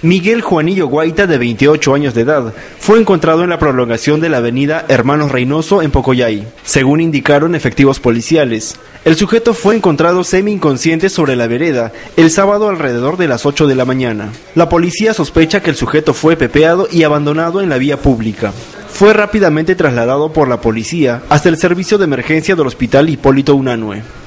Miguel Juanillo Guaita, de 28 años de edad, fue encontrado en la prolongación de la avenida Hermanos Reynoso en Pocoyay, según indicaron efectivos policiales. El sujeto fue encontrado semi-inconsciente sobre la vereda el sábado alrededor de las 8 de la mañana. La policía sospecha que el sujeto fue pepeado y abandonado en la vía pública. Fue rápidamente trasladado por la policía hasta el servicio de emergencia del Hospital Hipólito Unanue.